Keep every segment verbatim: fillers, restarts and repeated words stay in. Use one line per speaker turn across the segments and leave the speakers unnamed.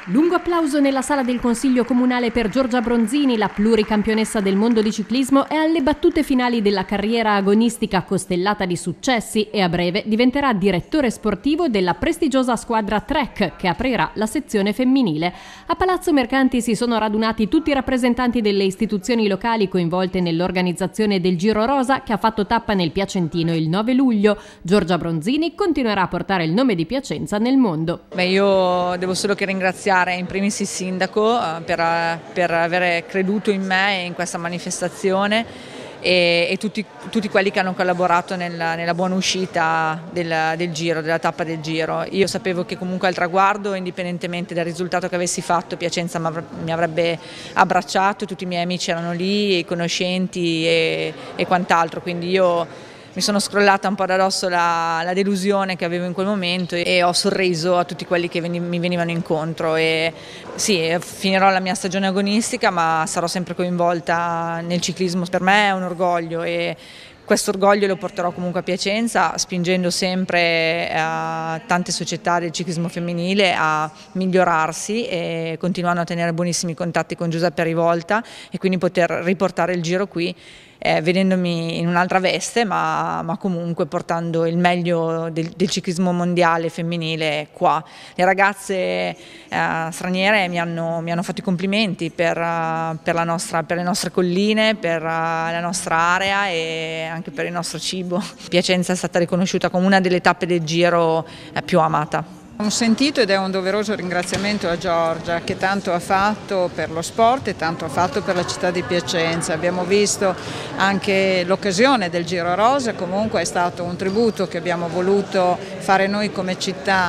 Lungo applauso nella sala del Consiglio Comunale per Giorgia Bronzini, la pluricampionessa del mondo di ciclismo, è alle battute finali della carriera agonistica costellata di successi e a breve diventerà direttore sportivo della prestigiosa squadra Trek che aprirà la sezione femminile. A Palazzo Mercanti si sono radunati tutti i rappresentanti delle istituzioni locali coinvolte nell'organizzazione del Giro Rosa che ha fatto tappa nel Piacentino il nove luglio. Giorgia Bronzini continuerà a portare il nome di Piacenza nel mondo.
Beh, io devo solo che ringraziare in primis il sindaco per, per aver creduto in me e in questa manifestazione e, e tutti, tutti quelli che hanno collaborato nella, nella buona uscita del, del Giro, della tappa del Giro. Io sapevo che comunque al traguardo, indipendentemente dal risultato che avessi fatto, Piacenza mi avrebbe abbracciato, tutti i miei amici erano lì, i conoscenti e, e quant'altro, quindi io mi sono scrollata un po' da addosso la, la delusione che avevo in quel momento e ho sorriso a tutti quelli che veni, mi venivano incontro. E sì, finirò la mia stagione agonistica, ma sarò sempre coinvolta nel ciclismo. Per me è un orgoglio e questo orgoglio lo porterò comunque a Piacenza, spingendo sempre a tante società del ciclismo femminile a migliorarsi e continuando a tenere buonissimi contatti con Giuseppe Rivolta e quindi poter riportare il Giro qui. Eh, vedendomi in un'altra veste ma, ma comunque portando il meglio del, del ciclismo mondiale femminile qua. Le ragazze eh, straniere mi hanno, mi hanno fatto i complimenti per, uh, per, la nostra, per le nostre colline, per uh, la nostra area e anche per il nostro cibo. Piacenza è stata riconosciuta come una delle tappe del Giro eh, più amata.
Un sentito ed è un doveroso ringraziamento a Giorgia che tanto ha fatto per lo sport e tanto ha fatto per la città di Piacenza. Abbiamo visto anche l'occasione del Giro Rosa, comunque è stato un tributo che abbiamo voluto fare noi come città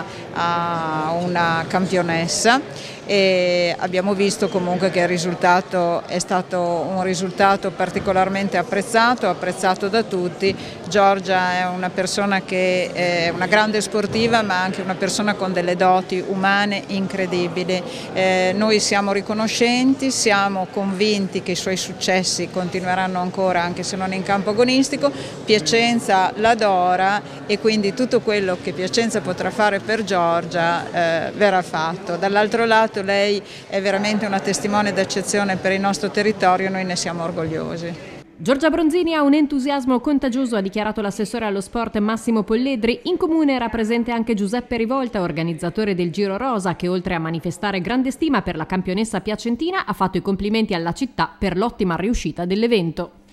a una campionessa e abbiamo visto comunque che il risultato è stato un risultato particolarmente apprezzato, apprezzato da tutti. Giorgia è una persona che è una grande sportiva ma anche una persona con delle doti umane incredibili. Eh, noi siamo riconoscenti, siamo convinti che i suoi successi continueranno ancora anche se non in campo agonistico. Piacenza l'adora e quindi tutto quello che Piacenza potrà fare per Giorgia eh, verrà fatto. Dall'altro lato lei è veramente una testimone d'eccezione per il nostro territorio e noi ne siamo orgogliosi.
Giorgia Bronzini ha un entusiasmo contagioso, ha dichiarato l'assessore allo sport Massimo Polledri. In comune era presente anche Giuseppe Rivolta, organizzatore del Giro Rosa, che oltre a manifestare grande stima per la campionessa piacentina ha fatto i complimenti alla città per l'ottima riuscita dell'evento.